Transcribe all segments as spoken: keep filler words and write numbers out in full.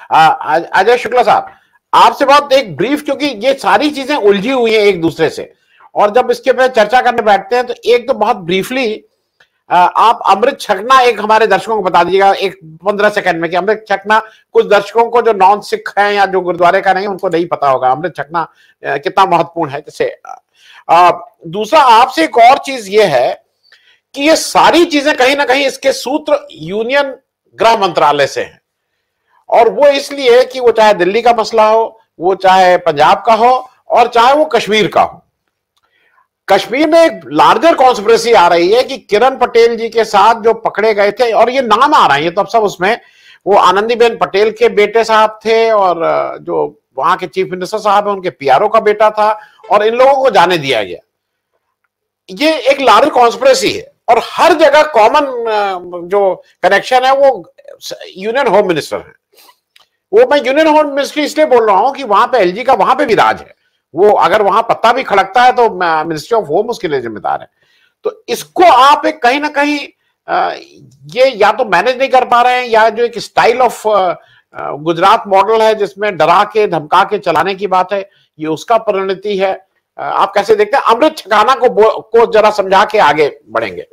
अजय शुक्ला साहब, आपसे बहुत एक ब्रीफ, क्योंकि ये सारी चीजें उलझी हुई हैं एक दूसरे से, और जब इसके पे चर्चा करने बैठते हैं तो एक तो बहुत ब्रीफली आप अमृत छकना एक हमारे दर्शकों को बता दीजिएगा एक पंद्रह सेकंड में, कि अमृत छकना कुछ दर्शकों को जो नॉन सिख हैं या जो गुरुद्वारे का नहीं, उनको नहीं पता होगा अमृत छकना कितना महत्वपूर्ण है। जैसे दूसरा आपसे एक और चीज ये है कि ये सारी चीजें कहीं ना कहीं इसके सूत्र यूनियन गृह मंत्रालय से हैं, और वो इसलिए कि वो चाहे दिल्ली का मसला हो, वो चाहे पंजाब का हो, और चाहे वो कश्मीर का हो। कश्मीर में एक लार्जर कॉन्स्पिरेसी आ रही है कि किरण पटेल जी के साथ जो पकड़े गए थे, और ये नाम आ रहे हैं तो अब सब उसमें, वो आनंदीबेन पटेल के बेटे साहब थे, और जो वहां के चीफ मिनिस्टर साहब है उनके पीआरओ का बेटा था, और इन लोगों को जाने दिया गया। ये एक लार्जर कॉन्स्पिरेसी है, और हर जगह कॉमन जो कनेक्शन है वो यूनियन होम मिनिस्टर है। वो मैं यूनियन होम मिनिस्ट्री इसलिए बोल रहा हूं कि वहां पे एलजी का वहां पे भी राज है, वो अगर वहां पत्ता भी खड़कता है तो मिनिस्ट्री ऑफ होम उसके लिए जिम्मेदार है। तो इसको आप एक कहीं ना कहीं ये या तो मैनेज नहीं कर पा रहे हैं, या जो एक स्टाइल ऑफ गुजरात मॉडल है जिसमें डरा के धमका के चलाने की बात है, ये उसका परिणति है। आप कैसे देखते हैं? अमृत छकाना को को जरा समझा के आगे बढ़ेंगे।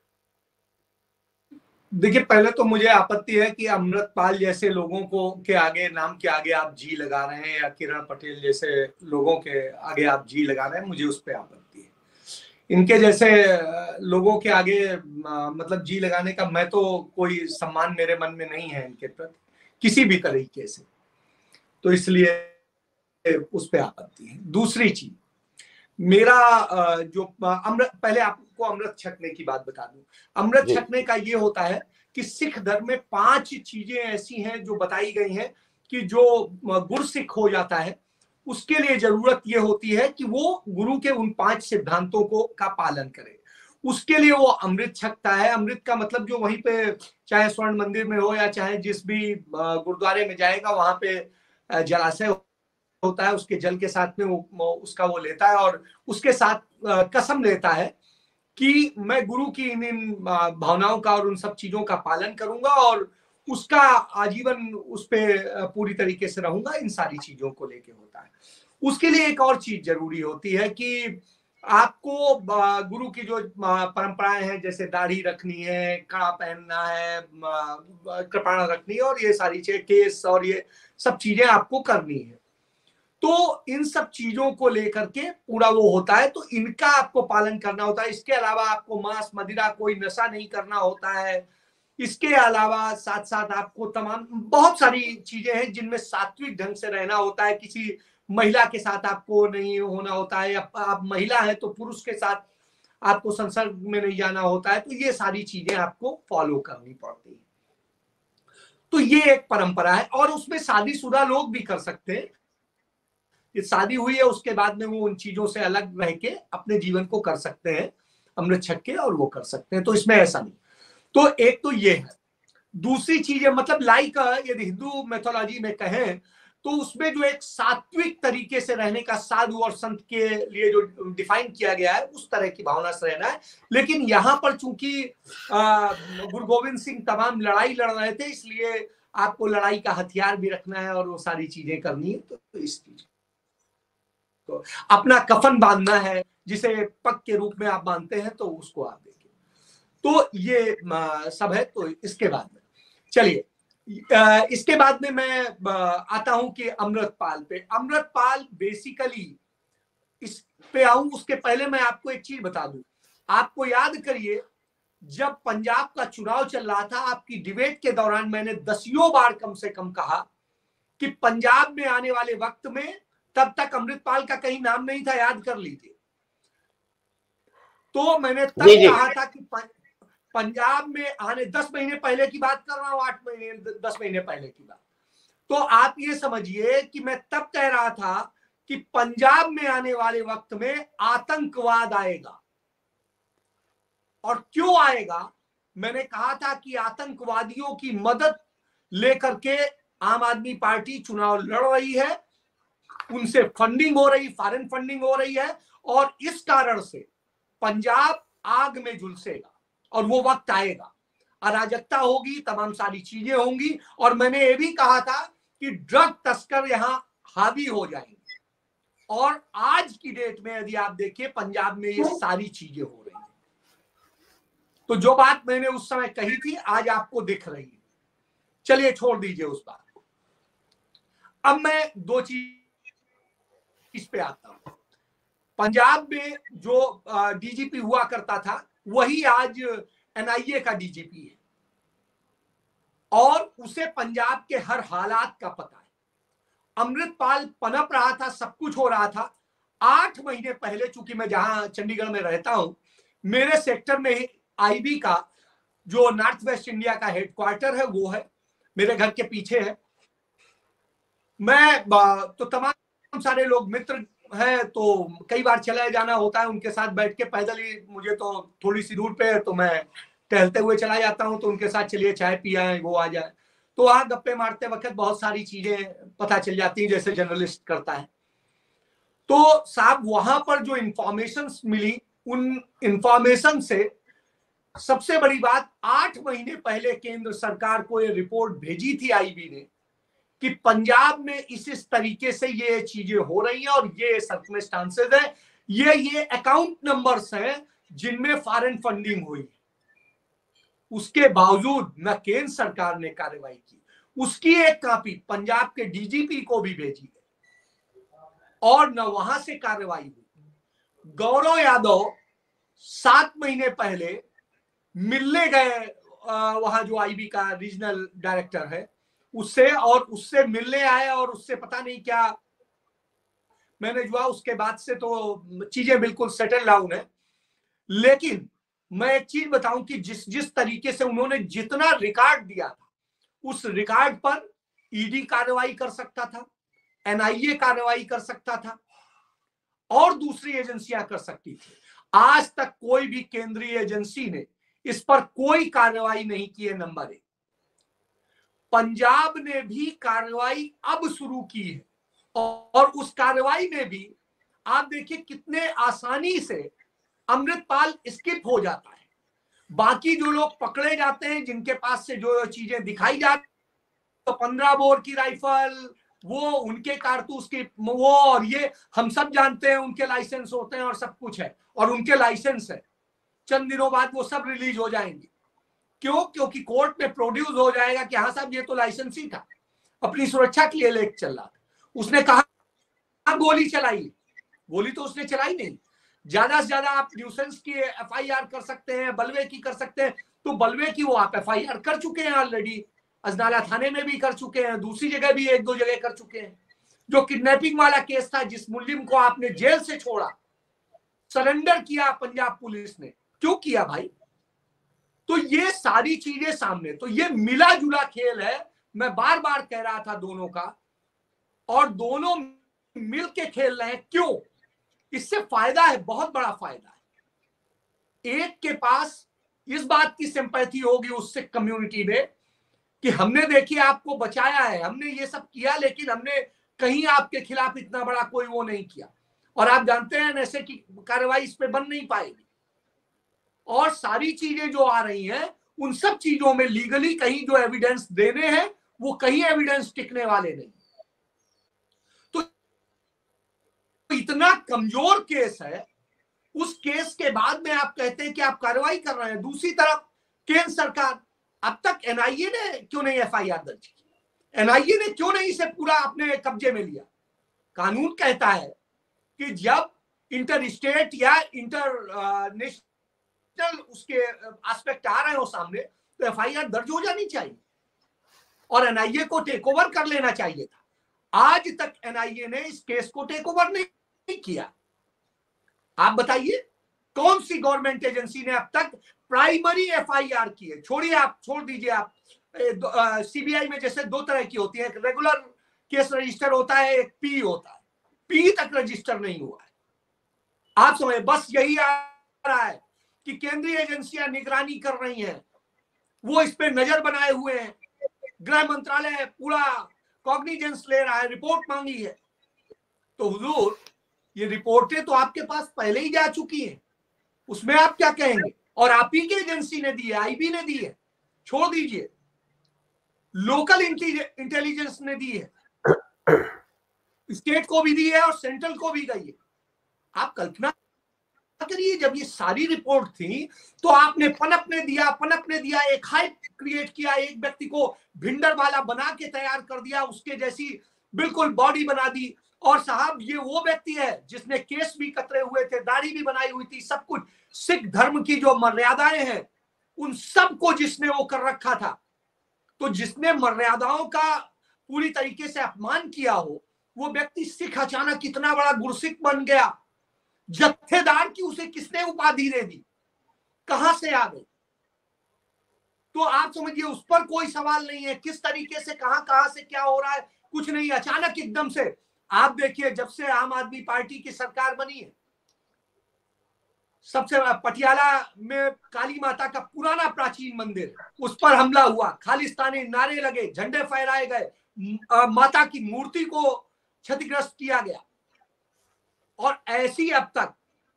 देखिए, पहले तो मुझे आपत्ति है कि अमृतपाल जैसे लोगों को के आगे, नाम के आगे आप जी लगा रहे हैं, या किरण पटेल जैसे लोगों के आगे आप जी लगा रहे हैं, मुझे उस पर आपत्ति है। इनके जैसे लोगों के आगे मतलब जी लगाने का मैं तो कोई सम्मान मेरे मन में नहीं है इनके प्रति किसी भी तरीके से, तो इसलिए उस पर आपत्ति है। दूसरी चीज, मेरा जो अमृत, पहले आपको अमृत छकने की बात बता दूं। अमृत छकने का ये होता है कि सिख धर्म में पांच चीजें ऐसी हैं जो बताई गई हैं कि जो गुरसिख हो जाता है उसके लिए जरूरत ये होती है कि वो गुरु के उन पांच सिद्धांतों को का पालन करे। उसके लिए वो अमृत छकता है। अमृत का मतलब जो वहीं पे चाहे स्वर्ण मंदिर में हो या चाहे जिस भी गुरुद्वारे में जाएगा वहां पे जलाशय होता है, उसके जल के साथ में वो उसका वो लेता है और उसके साथ कसम लेता है कि मैं गुरु की इन इन भावनाओं का और उन सब चीजों का पालन करूंगा और उसका आजीवन उस पे पूरी तरीके से रहूंगा। इन सारी चीजों को लेके होता है। उसके लिए एक और चीज जरूरी होती है कि आपको गुरु की जो परंपराएं हैं, जैसे दाढ़ी रखनी है, कड़ा पहनना है, कृपाण रखनी है, और ये सारी चीजें, केस और ये सब चीजें आपको करनी है। तो इन सब चीजों को लेकर के पूरा वो होता है, तो इनका आपको पालन करना होता है। इसके अलावा आपको मांस मदिरा कोई नशा नहीं करना होता है। इसके अलावा साथ साथ आपको तमाम बहुत सारी चीजें हैं जिनमें सात्विक ढंग से रहना होता है। किसी महिला के साथ आपको नहीं होना होता है, या आप महिला है तो पुरुष के साथ आपको संसर्ग में नहीं जाना होता है। तो ये सारी चीजें आपको फॉलो करनी पड़ती है। तो ये एक परंपरा है, और उसमें शादीशुदा लोग भी कर सकते हैं। ये शादी हुई है उसके बाद में वो उन चीजों से अलग रह के अपने जीवन को कर सकते हैं, अमृत छक के, और वो कर सकते हैं। तो इसमें ऐसा नहीं। तो एक तो ये है। दूसरी चीज है, मतलब लाइक यदि हिंदू मैथोलॉजी में कहें तो उसमें जो एक सात्विक तरीके से रहने का साधु और संत के लिए जो डिफाइन किया गया है उस तरह की भावना से रहना है। लेकिन यहाँ पर चूंकि गुरु गोविंद सिंह तमाम लड़ाई लड़ रहे थे, इसलिए आपको लड़ाई का हथियार भी रखना है और वो सारी चीजें करनी है। तो इस चीज को अपना कफन बांधना है, जिसे पग के रूप में आप बांधते हैं, तो उसको आप देखिए। तो ये सब है। तो इसके बाद में चलिए, इसके बाद में मैं आता हूं कि अमृतपाल पे। अमृतपाल बेसिकली इस पे आऊं उसके पहले मैं आपको एक चीज बता दूं। आपको याद करिए, जब पंजाब का चुनाव चल रहा था, आपकी डिबेट के दौरान मैंने दसियों बार कम से कम कहा कि पंजाब में आने वाले वक्त में, तब तक अमृतपाल का कहीं नाम नहीं था, याद कर लीजिए। तो मैंने तब कहा था कि पंजाब में आने, दस महीने पहले की बात कर रहा हूं, आठ महीने दस महीने पहले की बात। तो आप ये समझिए कि मैं तब कह रहा था कि पंजाब में आने वाले वक्त में आतंकवाद आएगा। और क्यों आएगा? मैंने कहा था कि आतंकवादियों की मदद लेकर के आम आदमी पार्टी चुनाव लड़ रही है, उनसे फंडिंग हो रही, फॉरेन फंडिंग हो रही है, और इस कारण से पंजाब आग में झुलसेगा और वो वक्त आएगा, अराजकता होगी, तमाम सारी चीजें होंगी। और मैंने ये भी कहा था कि ड्रग तस्कर यहां हावी हो जाएंगे। और आज की डेट में यदि आप देखिए पंजाब में ये सारी चीजें हो रही हैं। तो जो बात मैंने उस समय कही थी आज आपको दिख रही है। चलिए छोड़ दीजिए उस बात को। अब मैं दो चीज इस पे आता हूं। पंजाब में जो डीजीपी हुआ करता था वही आज एनआईए का डीजीपी है और उसे पंजाब के हर हालात का पता है। अमृतपाल पनप रहा था, सब कुछ हो रहा था। आठ महीने पहले, चूंकि मैं जहां चंडीगढ़ में रहता हूं, मेरे सेक्टर में आईबी का जो नॉर्थ वेस्ट इंडिया का हेडक्वार्टर है वो है, मेरे घर के पीछे है। मैं तो तमाम सारे लोग मित्र हैं, तो कई बार चला जाना होता है उनके साथ बैठ के, पैदल ही, मुझे तो थोड़ी सी दूर पे है तो मैं टहलते हुए चला जाता हूं, तो उनके साथ चलिए चाय पिया वो आ जाए, तो वहां गप्पे मारते वक्त बहुत सारी चीजें पता चल जाती हैं जैसे जर्नलिस्ट करता है। तो साहब वहां पर जो इंफॉर्मेशन मिली, उन इंफॉर्मेशन से सबसे बड़ी बात, आठ महीने पहले केंद्र सरकार को ये रिपोर्ट भेजी थी आईबी ने कि पंजाब में इस इस तरीके से ये चीजें हो रही हैं और ये सर्कमस्टांसेस है, ये ये अकाउंट नंबर्स हैं जिनमें फॉरेन फंडिंग हुई। उसके बावजूद न केंद्र सरकार ने कार्रवाई की। उसकी एक कॉपी पंजाब के डीजीपी को भी भेजी गई और न वहां से कार्रवाई हुई। गौरव यादव सात महीने पहले मिलने गए वहां जो आईबी का रीजनल डायरेक्टर है उससे, और उससे मिलने आए और उससे पता नहीं क्या मैनेज हुआ। उसके बाद से तो चीजें बिल्कुल सेटल डाउन है। लेकिन मैं एक चीज बताऊं कि जिस जिस तरीके से उन्होंने जितना रिकॉर्ड दिया था, उस रिकॉर्ड पर ईडी कार्रवाई कर सकता था, एनआईए कार्रवाई कर सकता था और दूसरी एजेंसियां कर सकती थी। आज तक कोई भी केंद्रीय एजेंसी ने इस पर कोई कार्रवाई नहीं की है। नंबर एक, पंजाब ने भी कार्रवाई अब शुरू की है और उस कार्रवाई में भी आप देखिए कितने आसानी से अमृतपाल स्किप हो जाता है। बाकी जो लोग पकड़े जाते हैं, जिनके पास से जो चीजें दिखाई जाती, तो पंद्रह बोर की राइफल, वो उनके कारतूस की वो, और ये हम सब जानते हैं उनके लाइसेंस होते हैं और सब कुछ है और उनके लाइसेंस है। चंद दिनों बाद वो सब रिलीज हो जाएंगे। क्यों? क्योंकि कोर्ट में प्रोड्यूस हो जाएगा कि हाँ साहब ये तो लाइसेंस ही था, अपनी सुरक्षा के लिए लेके चल रहा था। उसने कहा गोली चलाई, गोली तो उसने चलाई नहीं। ज्यादा से ज्यादा आप न्यूसेंस की एफआईआर कर सकते हैं, बलवे की कर सकते हैं, तो बलवे की वो आप एफआईआर कर चुके हैं ऑलरेडी, अजनाला थाने में भी कर चुके हैं, दूसरी जगह भी एक दो जगह कर चुके हैं। जो किडनैपिंग वाला केस था, जिस मुलजिम को आपने जेल से छोड़ा, सरेंडर किया पंजाब पुलिस ने, क्यों किया भाई? तो ये सारी चीजें सामने, तो ये मिला जुला खेल है। मैं बार बार कह रहा था दोनों का, और दोनों मिल के खेल रहे हैं। क्यों? इससे फायदा है, बहुत बड़ा फायदा है। एक के पास इस बात की सिंपैथी होगी उससे कम्युनिटी में कि हमने देखिए आपको बचाया है, हमने ये सब किया, लेकिन हमने कहीं आपके खिलाफ इतना बड़ा कोई वो नहीं किया। और आप जानते हैं ऐसे की कार्रवाई इस पे बन नहीं पाएगी। और सारी चीजें जो आ रही हैं, उन सब चीजों में लीगली कहीं जो एविडेंस देने हैं, वो कहीं एविडेंस टिकने वाले नहीं। तो इतना कमजोर केस है, उस केस के बाद में आप कहते हैं कि आप कार्रवाई कर रहे हैं। दूसरी तरफ केंद्र सरकार, अब तक एनआईए ने क्यों नहीं एफआईआर दर्ज की? एनआईए ने क्यों नहीं इसे पूरा अपने कब्जे में लिया? कानून कहता है कि जब इंटर स्टेट या इंटर नेशनल उसके एस्पेक्ट आ रहे हो सामने, तो एफआईआर दर्ज हो जानी चाहिए और एनआईए को टेक ओवर कर लेना चाहिए था। आज तक एनआईए ने इस केस को टेक ओवर नहीं किया। आप बताइए कौन सी गवर्नमेंट एजेंसी ने अब तक प्राइमरी एफआईआर की है? छोड़िए, आप छोड़ दीजिए, आप सीबीआई में जैसे दो तरह की होती है, एक रेगुलर केस रजिस्टर होता है, एक पी होता है। पी तक रजिस्टर नहीं हुआ है। आप समझे, बस यही आ रहा है कि केंद्रीय एजेंसियां निगरानी कर रही हैं, वो इस पे नजर बनाए हुए हैं। गृह मंत्रालय पूरा कॉग्निजेंस ले रहा है, रिपोर्ट मांगी है। तो हुजूर, ये रिपोर्टें तो आपके पास पहले ही जा चुकी हैं, उसमें आप क्या कहेंगे? और आप ही की एजेंसी ने दी है, आईबी ने दी है, छोड़ दीजिए। लोकल इंटेलिजेंस ने दी है, स्टेट को भी दी है और सेंट्रल को भी गई है। आप कल्पना करिए, जब ये सारी रिपोर्ट थी तो आपने पनपने दिया पनपने दिया एक हाइप क्रिएट किया, एक व्यक्ति को भिंडर वाला बना के तैयार कर दिया, उसके जैसी बिल्कुल बॉडी बना दी। और साहब ये वो व्यक्ति है जिसने केस भी कतरे हुए थे, दाढ़ी भी बनाई हुई थी, सब कुछ, सिख धर्म की जो मर्यादाएं हैं उन सबको जिसने वो कर रखा था। तो जिसने मर्यादाओं का पूरी तरीके से अपमान किया हो वो व्यक्ति सिख अचानक कितना बड़ा गुरसिख बन गया। जत्थेदार की उसे किसने उपाधि दे दी, कहां से आ गई? तो आप समझिए उस पर कोई सवाल नहीं है, किस तरीके से कहां कहां से क्या हो रहा है कुछ नहीं, अचानक एकदम से। आप देखिए जब से आम आदमी पार्टी की सरकार बनी है, सबसे पटियाला में काली माता का पुराना प्राचीन मंदिर, उस पर हमला हुआ, खालिस्तानी नारे लगे, झंडे फहराए गए, माता की मूर्ति को क्षतिग्रस्त किया गया। और ऐसी अब तक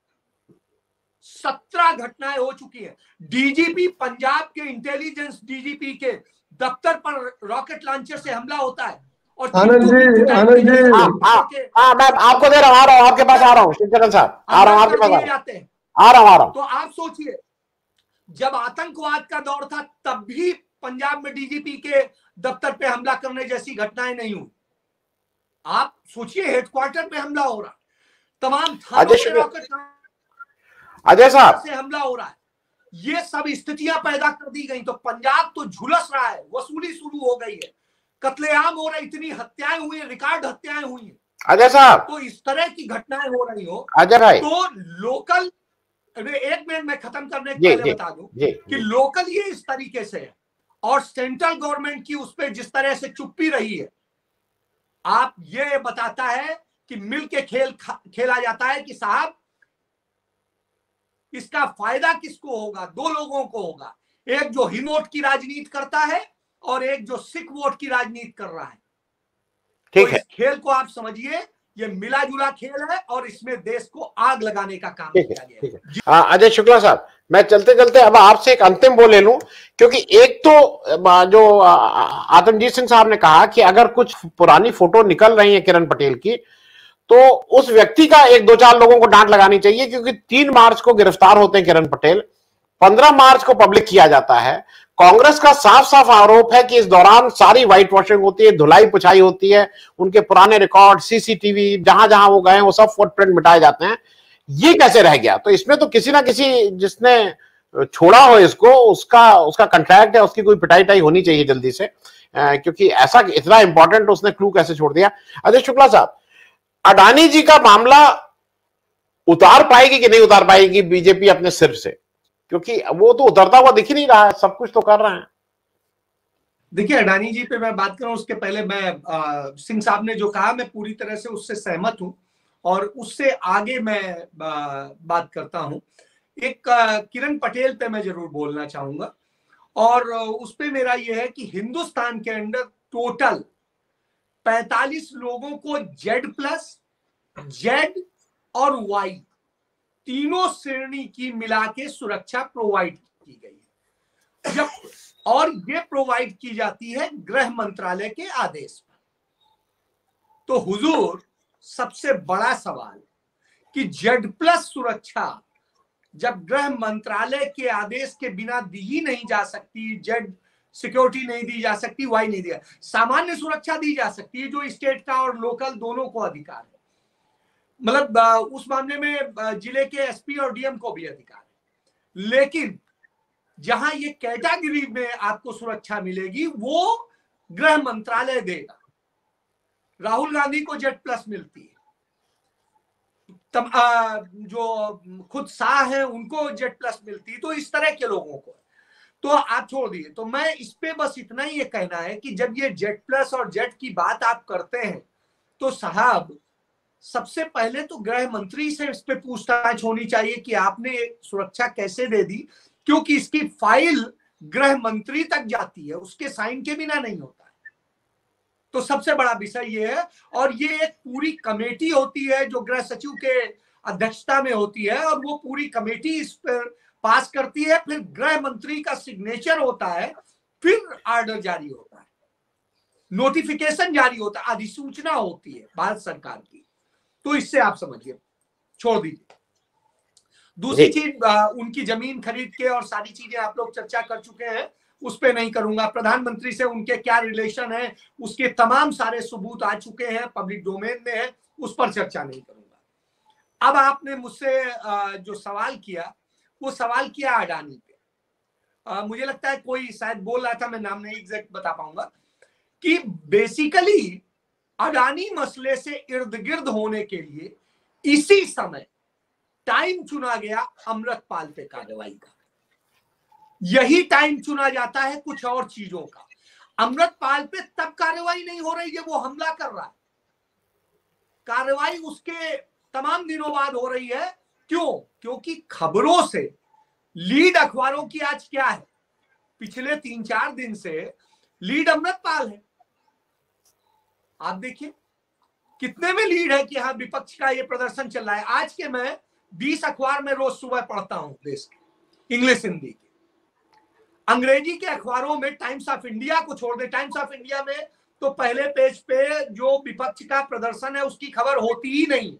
सत्रह घटनाएं हो चुकी हैं। डीजीपी पंजाब के इंटेलिजेंस डीजीपी के दफ्तर पर रॉकेट लॉन्चर से हमला होता है। और आनंद जी, आनंद जी, हाँ मैं आपको दे रहा हूँ, आ रहा हूँ आपके पास, आ रहा हूँ शिवचरण साहब, आ रहा हूँ आपके पास, जाते हैं, आ रहा हूँ आ रहा हूँ। तो आप सोचिए जब आतंकवाद का दौर था तब भी पंजाब में डीजीपी के दफ्तर पे हमला करने जैसी घटनाएं नहीं हुई। आप सोचिए हेडक्वार्टर पे हमला हो रहा, तमाम थानों पे रॉकेट अजय साहब से हमला हो रहा है, ये सब स्थितियां पैदा कर दी गई। तो पंजाब तो झुलस रहा है, वसूली शुरू हो गई है, कत्लेआम हो रहे, इतनी हत्याएं हुई है, रिकॉर्ड हत्याएं हुई है। अजय साहब तो इस तरह की घटनाएं हो रही हो अजय भाई, तो लोकल, एक मिनट में खत्म करने के पहले बता दूं कि लोकल ये इस तरीके से है और सेंट्रल गवर्नमेंट की उस पर जिस तरह से चुप्पी रही है, आप ये बताता है कि मिल के खेल खेला जाता है कि साहब इसका फायदा किसको होगा? दो लोगों को होगा, एक जो हिंदू वोट की राजनीति करता है और एक जो सिख वोट की राजनीति कर रहा है। ठीक तो है, इस खेल को आप समझिए, ये मिला जुला खेल है और इसमें देश को आग लगाने का काम किया गया है। अजय शुक्ला साहब, मैं चलते चलते अब आपसे एक अंतिम वो ले लूं, क्योंकि एक तो जो आतमजीत सिंह साहब ने कहा कि अगर कुछ पुरानी फोटो निकल रही है किरण पटेल की तो उस व्यक्ति का एक दो चार लोगों को डांट लगानी चाहिए, क्योंकि तीन मार्च को गिरफ्तार होते हैं किरण पटेल, पंद्रह मार्च को पब्लिक किया जाता है। कांग्रेस का साफ साफ आरोप है कि इस दौरान सारी व्हाइट वॉशिंग होती है, धुलाई पुछाई होती है, उनके पुराने रिकॉर्ड, सीसीटीवी, जहां जहां वो गए वो सब फुटप्रिंट मिटाए जाते हैं। ये कैसे रह गया? तो इसमें तो किसी ना किसी जिसने छोड़ा हो इसको, उसका उसका कंट्रैक्ट है, उसकी कोई पिटाई टाई होनी चाहिए जल्दी से, क्योंकि ऐसा इतना इंपॉर्टेंट उसने क्लू कैसे छोड़ दिया। अजय शुक्ला साहब, अडानी जी का मामला उतार पाएगी कि नहीं उतार पाएगी बीजेपी अपने सिर से? क्योंकि वो तो उतरता हुआ दिख ही नहीं रहा है, सब कुछ तो कर रहे हैं। देखिए अडानी जी पे मैं बात करूं उसके पहले मैं आ, सिंह साहब ने जो कहा मैं पूरी तरह से उससे सहमत हूं और उससे आगे मैं आ, बात करता हूं। एक आ, किरण पटेल पे मैं जरूर बोलना चाहूंगा और उस पे मेरा यह है कि हिंदुस्तान के अंदर टोटल पैंतालीस लोगों को जेड प्लस, जेड और वाई तीनों श्रेणी की मिला के सुरक्षा प्रोवाइड की गई है, जब और ये प्रोवाइड की जाती है गृह मंत्रालय के आदेश पर। तो हुजूर सबसे बड़ा सवाल कि जेड प्लस सुरक्षा जब गृह मंत्रालय के आदेश के बिना दी ही नहीं जा सकती, जेड सिक्योरिटी नहीं दी जा सकती, वाई नहीं दिया, सामान्य सुरक्षा दी जा सकती है जो स्टेट का और लोकल दोनों को अधिकार है, मतलब उस मामले में जिले के एसपी और डीएम को भी अधिकार है। लेकिन जहां ये कैटेगरी में आपको सुरक्षा मिलेगी वो गृह मंत्रालय देगा। राहुल गांधी को जेड प्लस मिलती है, तब जो खुद शाह है उनको जेड प्लस मिलती है, तो इस तरह के लोगों को तो आप छोड़ दिए। तो मैं इस पे बस इतना ही ये कहना है कि जब ये जेड प्लस और जेड की बात आप करते हैं तो साहब सबसे पहले तो गृह मंत्री से इस पे पूछताछ होनी चाहिए कि आपने सुरक्षा कैसे दे दी, क्योंकि इसकी फाइल गृह मंत्री तक जाती है, उसके साइन के बिना नहीं होता है। तो सबसे बड़ा विषय ये है और ये एक पूरी कमेटी होती है जो गृह सचिव के अध्यक्षता में होती है और वो पूरी कमेटी इस पर पास करती है, फिर गृह मंत्री का सिग्नेचर होता है, फिर ऑर्डर जारी होता है। नोटिफिकेशन जारी होता है, अधिसूचना होती है भारत सरकार की, तो इससे आप समझिए, छोड़ दीजिए। दूसरी चीज, उनकी जमीन खरीद के और सारी चीजें आप लोग चर्चा कर चुके हैं, उस पर नहीं करूंगा। प्रधानमंत्री से उनके क्या रिलेशन है, उसके तमाम सारे सबूत आ चुके हैं, पब्लिक डोमेन में है, उस पर चर्चा नहीं करूंगा। अब आपने मुझसे जो सवाल किया, वो सवाल किया अडानी पे। आ, मुझे लगता है कोई शायद बोल रहा था, मैं नाम नहीं एग्जैक्ट बता पाऊंगा, कि बेसिकली अडानी मसले से इर्द गिर्द होने के लिए इसी समय टाइम चुना गया अमृतपाल पे कार्रवाई का। यही टाइम चुना जाता है कुछ और चीजों का। अमृतपाल पे तब कार्रवाई नहीं हो रही जब वो हमला कर रहा है, कार्रवाई उसके तमाम दिनों बाद हो रही है। क्यों? क्योंकि खबरों से लीड अखबारों की आज क्या है, पिछले तीन चार दिन से लीड अमृतपाल है। आप देखिए कितने में लीड है कि हाँ विपक्ष का ये प्रदर्शन चल रहा है। आज के मैं बीस अखबार में रोज सुबह पढ़ता हूं देश के, इंग्लिश हिंदी के। अंग्रेजी के अखबारों में टाइम्स ऑफ इंडिया को छोड़ दे, टाइम्स ऑफ इंडिया में तो पहले पेज पे जो विपक्ष का प्रदर्शन है उसकी खबर होती ही नहीं।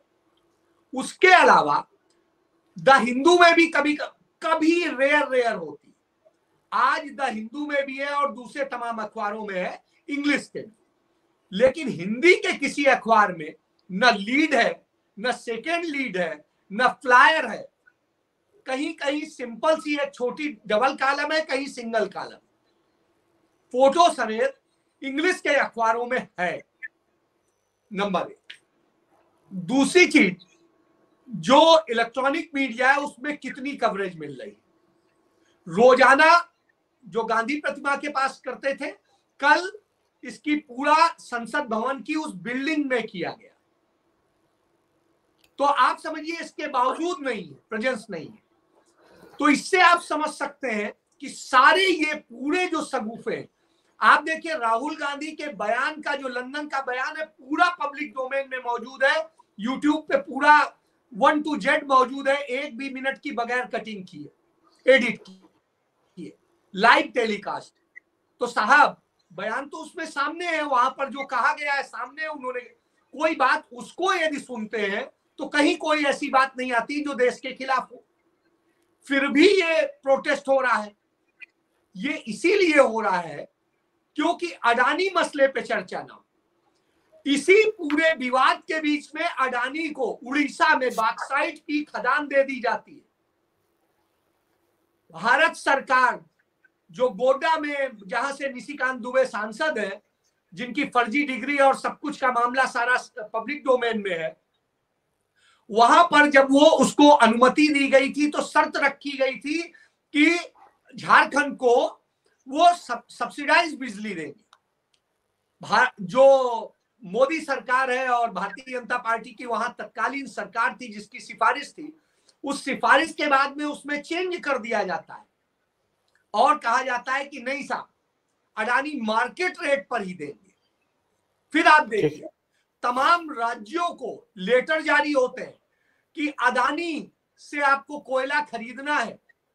उसके अलावा द हिंदू में भी कभी कभी रेयर रेयर होती। आज द हिंदू में भी है और दूसरे तमाम अखबारों में है, इंग्लिश के भी। लेकिन हिंदी के किसी अखबार में न लीड है, न सेकेंड लीड है, न फ्लायर है। कहीं कहीं सिंपल सी एक छोटी डबल कॉलम है, कहीं सिंगल कॉलम, फोटो समेत इंग्लिश के अखबारों में है। नंबर एक। दूसरी चीज, जो इलेक्ट्रॉनिक मीडिया है उसमें कितनी कवरेज मिल रही है। रोजाना जो गांधी प्रतिमा के पास करते थे, कल इसकी पूरा संसद भवन की उस बिल्डिंग में किया गया। तो आप समझिए इसके बावजूद नहीं है, प्रेजेंस नहीं है। तो इससे आप समझ सकते हैं कि सारे ये पूरे जो सगुफे हैं, आप देखिए राहुल गांधी के बयान का जो लंदन का बयान है पूरा पब्लिक डोमेन में मौजूद है, यूट्यूब पे पूरा वन टू जेड मौजूद है, एक भी मिनट की बगैर कटिंग की है, एडिट की है, लाइव टेलीकास्ट। तो साहब बयान तो उसमें सामने है, वहां पर जो कहा गया है सामने, उन्होंने कोई बात उसको यदि सुनते हैं तो कहीं कोई ऐसी बात नहीं आती जो देश के खिलाफ हो। फिर भी ये प्रोटेस्ट हो रहा है। ये इसीलिए हो रहा है क्योंकि अडानी मसले पे चर्चा ना हो। इसी पूरे विवाद के बीच में अडानी को उड़ीसा में बॉक्साइट की खदान दे दी जाती है। भारत सरकार जो गोड्डा में, जहां से निशिकांत दुबे सांसद है, जिनकी फर्जी डिग्री और सब कुछ का मामला सारा पब्लिक डोमेन में है, वहां पर जब वो उसको अनुमति दी गई थी तो शर्त रखी गई थी कि झारखंड को वो सब, सब्सिडाइज बिजली देंगे। जो मोदी सरकार है और भारतीय जनता पार्टी की वहां तत्कालीन सरकार थी जिसकी सिफारिश थी, उस सिफारिश के बाद में उसमें चेंज कर दिया जाता है और कहा जाता है कि नहीं साहब, अडानी मार्केट रेट पर ही देंगे। फिर आप देखिए तमाम राज्यों को लेटर जारी होते हैं कि अडानी से आपको कोयला खरीदना है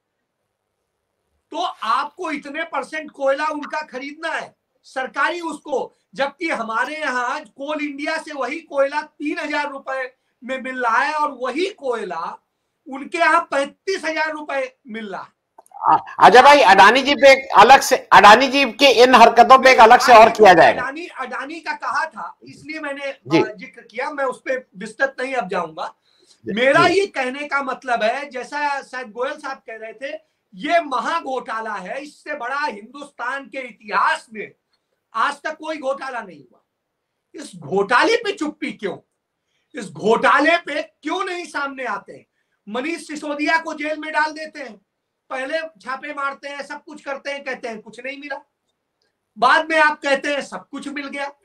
तो आपको इतने परसेंट कोयला उनका खरीदना है सरकारी उसको, जबकि हमारे यहाँ कोल इंडिया से वही कोयला तीन हजार रुपए में मिल रहा है और वही कोयला उनके यहाँ पैंतीस हजार रुपए मिल रहा है। अजय भाई, अडानी जी पे एक अलग से, अडानी जी के इन हरकतों पे एक अलग से और किया जाएगा। अडानी अडानी का कहा था इसलिए मैंने जिक्र किया, मैं उस पर विस्तृत नहीं अब जाऊंगा। मेरा ये कहने का मतलब है, जैसा शायद गोयल साहब कह रहे थे, ये महा घोटाला है। इससे बड़ा हिंदुस्तान के इतिहास में आज तक कोई घोटाला नहीं हुआ। इस घोटाले पे चुप्पी क्यों? इस घोटाले पे क्यों नहीं सामने आते? मनीष सिसोदिया को जेल में डाल देते हैं, पहले छापे मारते हैं, सब कुछ करते हैं, कहते हैं कुछ नहीं मिला, बाद में आप कहते हैं सब कुछ मिल गया।